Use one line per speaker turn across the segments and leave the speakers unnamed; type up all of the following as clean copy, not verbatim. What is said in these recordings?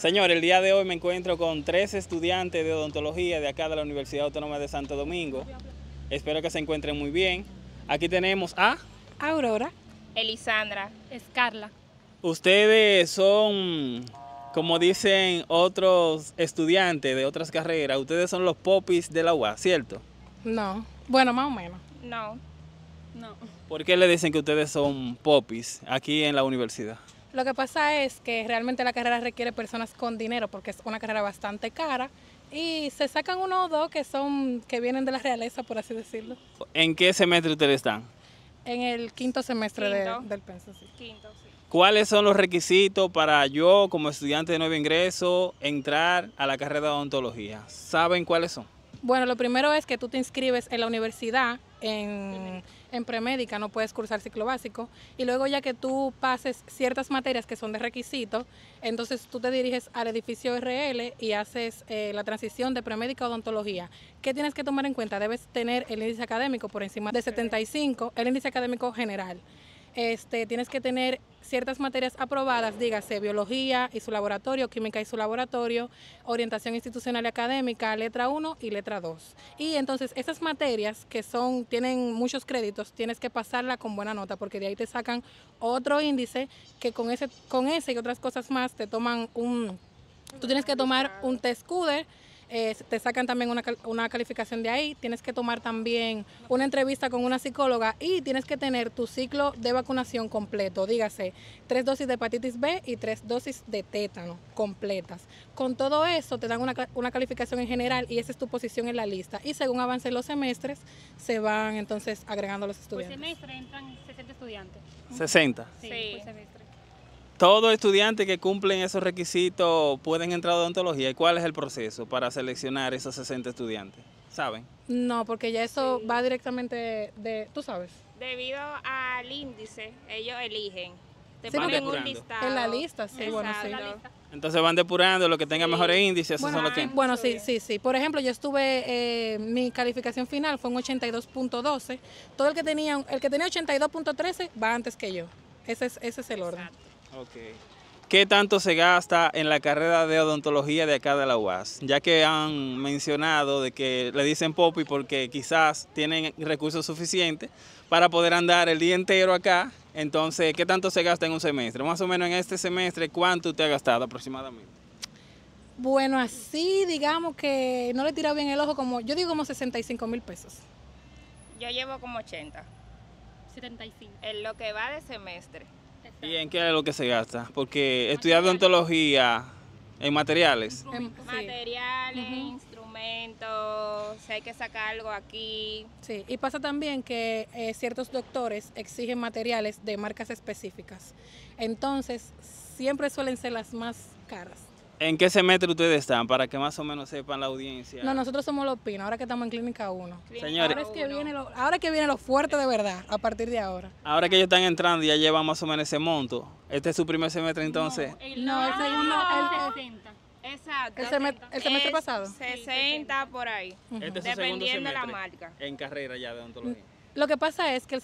Señor, el día de hoy me encuentro con 3 estudiantes de odontología de acá de la Universidad Autónoma de Santo Domingo. Espero que se encuentren muy bien. Aquí tenemos a...
Aurora.
Elisandra.
Escarla.
Ustedes son, como dicen otros estudiantes de otras carreras, ustedes son los popis de la UAS, ¿cierto?
No. Bueno, más o menos.
No.
No.
¿Por qué le dicen que ustedes son popis aquí en la universidad?
Lo que pasa es que realmente la carrera requiere personas con dinero porque es una carrera bastante cara y se sacan uno o dos que vienen de la realeza, por así decirlo.
¿En qué semestre ustedes están?
En el quinto semestre
Quinto.
del pensum, sí.
Quinto, sí.
¿Cuáles son los requisitos para yo, como estudiante de nuevo ingreso, entrar a la carrera de odontología? ¿Saben cuáles son?
Bueno, lo primero es que tú te inscribes en la universidad en premédica, no puedes cursar ciclo básico, y luego ya que tú pases ciertas materias que son de requisito, entonces tú te diriges al edificio RL y haces la transición de premédica a odontología. ¿Qué tienes que tomar en cuenta? Debes tener el índice académico por encima de 75, el índice académico general. Tienes que tener ciertas materias aprobadas, dígase biología y su laboratorio, química y su laboratorio, orientación institucional y académica, letra 1 y letra 2. Y entonces esas materias que tienen muchos créditos, tienes que pasarla con buena nota porque de ahí te sacan otro índice que con ese y otras cosas más te toman tú tienes que tomar un test CUDER. Te sacan también una calificación de ahí, tienes que tomar también una entrevista con una psicóloga y tienes que tener tu ciclo de vacunación completo, dígase 3 dosis de hepatitis B y 3 dosis de tétano completas. Con todo eso te dan una calificación en general y esa es tu posición en la lista y según avancen los semestres se van entonces agregando los estudiantes.
Por semestre entran 60 estudiantes.
60.
Sí,
Sí.
por semestre.
Todos estudiantes que cumplen esos requisitos pueden entrar a odontología. ¿Y cuál es el proceso para seleccionar esos 60 estudiantes? ¿Saben?
No, porque ya eso va directamente tú sabes.
Debido al índice, ellos eligen. Te
Sí,
ponen
porque
un listado.
en la lista, sí, bueno, sí.
Exacto.
Entonces van depurando los que tengan mejores índices, esos son los que...
Bueno, sí. Por ejemplo, yo mi calificación final fue un 82.12. Todo el que tenía 82.13 va antes que yo. Ese es el orden.
Okay. ¿Qué tanto se gasta en la carrera de odontología de acá de la UAS? Ya que han mencionado de que le dicen popi porque quizás tienen recursos suficientes para poder andar el día entero acá. Entonces, ¿qué tanto se gasta en un semestre? Más o menos en este semestre, ¿cuánto usted ha gastado aproximadamente?
Bueno, así digamos que no le he tirado bien el ojo, yo digo como 65,000 pesos.
Yo llevo como 80.
75.
En lo que va de semestre.
¿Y en qué es lo que se gasta? Porque estudiar odontología en materiales.
Sí.
Materiales, instrumentos, si hay que sacar algo aquí.
Sí, y pasa también que ciertos doctores exigen materiales de marcas específicas. Entonces, siempre suelen ser las más caras.
¿En qué semestre ustedes están? Para que más o menos sepan la audiencia.
No, nosotros somos los pinos, ahora que estamos en Clínica 1.
Señores,
Ahora que viene lo fuerte de verdad, a partir de ahora.
ahora que ellos están entrando, ya llevan más o menos ese monto. Este es su primer semestre entonces.
No, el segundo,
el 60.
Exacto.
el semestre
Es
pasado.
60 por ahí.
Este es su segundo
Dependiendo de la
semestre
marca.
en carrera ya de odontología.
Lo que pasa es que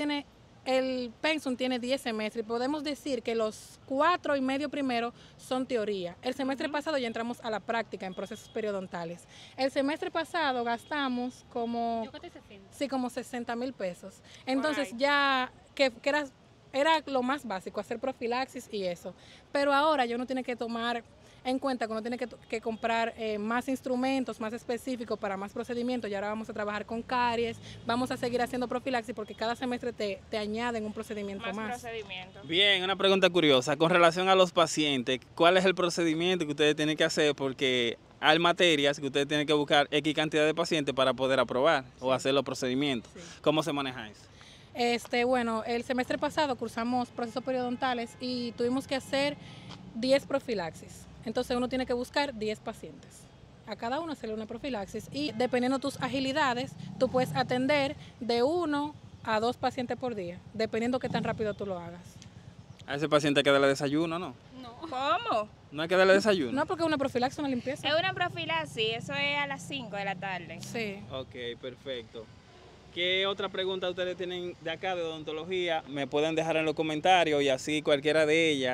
el pensum tiene 10 semestres y podemos decir que los 4 y medio primeros son teoría. El semestre pasado ya entramos a la práctica en procesos periodontales. El semestre pasado gastamos como...
Yo gasté 60.
Sí, como 60,000 pesos. Entonces
ahí.
ya, que era lo más básico, hacer profilaxis y eso. Pero ahora uno tiene que tomar en cuenta que uno tiene que comprar más instrumentos, más específicos para más procedimientos. Y ahora vamos a trabajar con caries, vamos a seguir haciendo profilaxis porque cada semestre te añaden un procedimiento
Más
más.
procedimientos.
Bien, una pregunta curiosa. Con relación a los pacientes, ¿cuál es el procedimiento que ustedes tienen que hacer? Porque hay materias que ustedes tienen que buscar X cantidad de pacientes para poder aprobar o hacer los procedimientos.
Sí.
¿Cómo se maneja eso?
Bueno, el semestre pasado cursamos procesos periodontales y tuvimos que hacer 10 profilaxis. Entonces uno tiene que buscar 10 pacientes. A cada uno hacerle una profilaxis y dependiendo tus agilidades, tú puedes atender de 1 a 2 pacientes por día, dependiendo qué tan rápido tú lo hagas.
A ese paciente hay que darle desayuno, ¿no?
No.
¿Cómo?
No hay que darle desayuno.
No, porque una profilaxis, una limpieza.
Es una profilaxis, eso es a las 5 de la tarde.
Sí.
Ok, perfecto. ¿Qué otra pregunta ustedes tienen de acá de odontología? Me pueden dejar en los comentarios y así cualquiera de ellas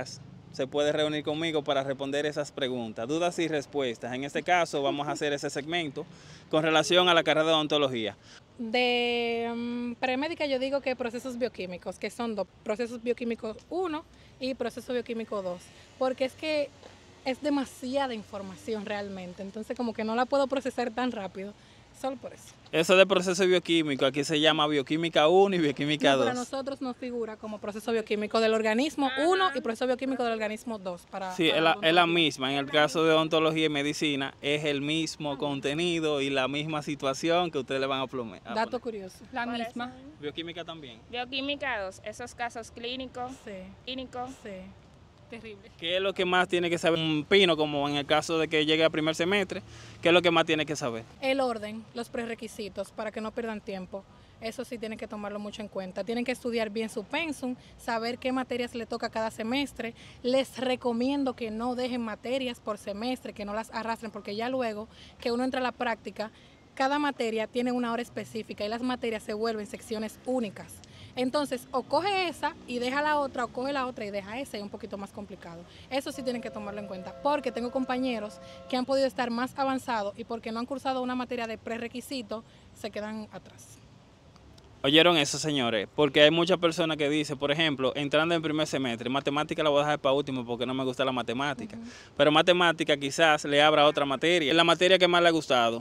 se puede reunir conmigo para responder esas preguntas, dudas y respuestas. En este caso vamos a hacer ese segmento con relación a la carrera de odontología.
De premédica yo digo que procesos bioquímicos, que son dos, procesos bioquímicos 1 y proceso bioquímico 2, porque es que es demasiada información realmente, entonces como que no la puedo procesar tan rápido, solo por eso.
Eso de proceso bioquímico, aquí se llama bioquímica 1 y bioquímica
No,
2.
para nosotros nos figura como proceso bioquímico del organismo 1 y proceso bioquímico del organismo 2.
Sí, es la misma. En el caso de odontología y medicina, es el mismo contenido y la misma situación que ustedes le van a poner.
Dato curioso.
La
Por
misma.
eso.
Bioquímica también.
Bioquímica 2, esos casos clínicos,
Sí,
sí.
Terrible.
¿Qué es lo que más tiene que saber un pino, como en el caso de que llegue a primer semestre? ¿Qué es lo que más tiene que saber?
El orden, los prerequisitos para que no pierdan tiempo. Eso sí tienen que tomarlo mucho en cuenta. Tienen que estudiar bien su pensum, saber qué materias le toca cada semestre. Les recomiendo que no dejen materias por semestre, que no las arrastren, porque ya luego que uno entra a la práctica, cada materia tiene una hora específica y las materias se vuelven secciones únicas. Entonces, o coge esa y deja la otra, o coge la otra y deja esa, y es un poquito más complicado. Eso sí tienen que tomarlo en cuenta, porque tengo compañeros que han podido estar más avanzados y porque no han cursado una materia de prerequisito, se quedan atrás.
¿Oyeron eso, señores? Porque hay muchas personas que dicen, por ejemplo, entrando en primer semestre, matemática la voy a dejar para último porque no me gusta la matemática. Pero matemática quizás le abra otra materia. ¿Es la materia que más le ha gustado?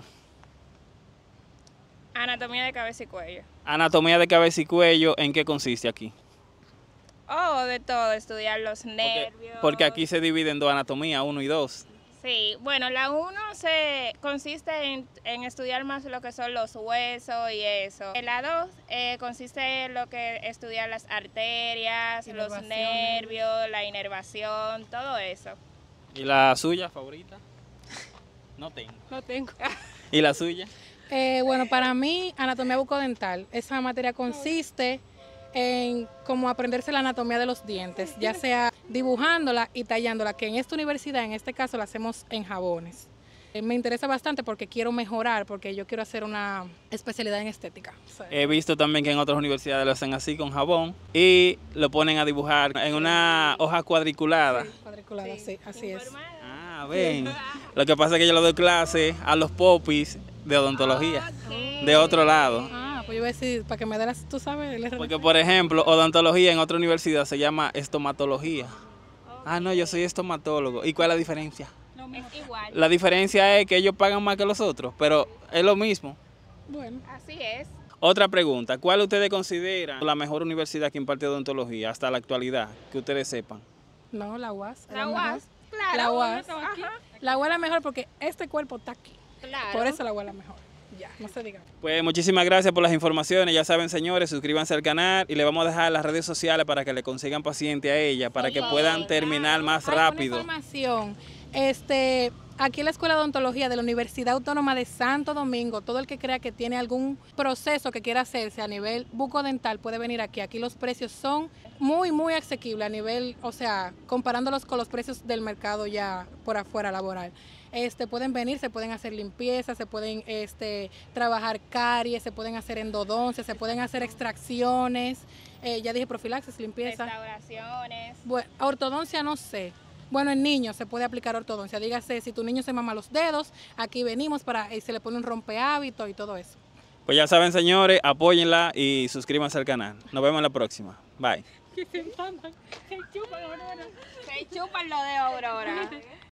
Anatomía de cabeza y cuello.
Anatomía de cabeza y cuello, ¿en qué consiste aquí?
Oh, de todo, estudiar los nervios.
Porque aquí se divide en dos anatomías, 1 y 2.
Sí, bueno, la 1 consiste en estudiar más lo que son los huesos y eso. La 2 consiste en lo que estudiar las arterias, los
Inervaciones.
nervios, la inervación, todo eso.
¿Y la suya favorita? No tengo.
Lo tengo.
¿Y la suya?
Bueno, para mí, anatomía bucodental, esa materia consiste en como aprenderse la anatomía de los dientes, ya sea dibujándola y tallándola, que en esta universidad, en este caso, la hacemos en jabones. Me interesa bastante porque quiero mejorar, porque yo quiero hacer una especialidad en estética. O sea,
He visto también que en otras universidades lo hacen así con jabón y lo ponen a dibujar en una hoja cuadriculada.
cuadriculada, sí, así es.
Informal.
Ah, ven. Lo que pasa es que yo le doy clase a los popis de odontología, de otro lado.
Ah, pues yo iba a decir, para que me dé tú sabes, el RD.
Porque, por ejemplo, odontología en otra universidad se llama estomatología. Ah, no, yo soy estomatólogo. ¿Y cuál es la diferencia?
Es igual.
La diferencia es que ellos pagan más que los otros, pero es lo mismo.
Bueno,
Así es.
Otra pregunta, ¿cuál ustedes consideran la mejor universidad que imparte odontología hasta la actualidad? Que ustedes sepan.
no, la UAS. es
La
mejor.
UAS, claro.
La UAS.
Ajá,
La UAS es la mejor porque este cuerpo está aquí.
claro.
Por eso la UAS es la mejor. Ya, no se diga.
Pues muchísimas gracias por las informaciones. Ya saben, señores, suscríbanse al canal y le vamos a dejar las redes sociales para que le consigan paciente a ella, para que puedan terminar más
Ay, con
rápido.
información. Aquí en la Escuela de Odontología de la Universidad Autónoma de Santo Domingo, todo el que crea que tiene algún proceso que quiera hacerse a nivel bucodental puede venir aquí. Aquí los precios son muy, muy asequibles a nivel, o sea, comparándolos con los precios del mercado ya por afuera laboral. Pueden venir, se pueden hacer limpiezas, se pueden trabajar caries, se pueden hacer endodoncias, se pueden hacer extracciones, ya dije profilaxis, limpieza.
Restauraciones.
Bueno, ortodoncia no sé. Bueno, en niños se puede aplicar ortodoncia. Dígase, si tu niño se mama los dedos, aquí venimos para se le pone un rompehábito y todo eso.
Pues ya saben, señores, apóyenla y suscríbanse al canal. Nos vemos en la próxima. Bye.
Que se mandan. Se chupan, Aurora.
Se chupan lo de Aurora.